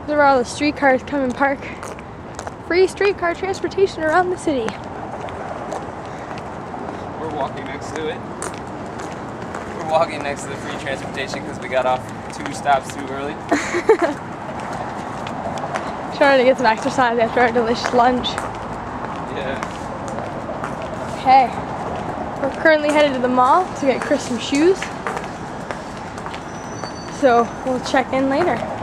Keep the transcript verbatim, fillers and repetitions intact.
These are all the streetcars come and park. Free streetcar transportation around the city. We're walking next to it. We're walking next to the free transportation because we got off two stops too early. Trying to get some exercise after our delicious lunch. Yeah. Okay. We're currently headed to the mall to get Chris some shoes. So we'll check in later.